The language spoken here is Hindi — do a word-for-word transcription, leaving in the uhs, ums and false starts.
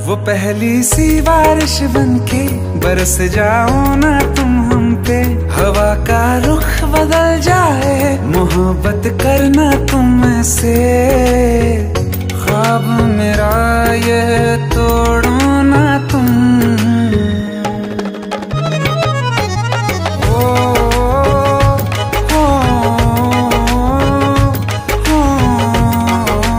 वो पहली सी बारिश बनके बरस जाओ ना तुम हम पे, हवा का रुख बदल जाए, मोहब्बत करना तुम से। ख्वाब मेरा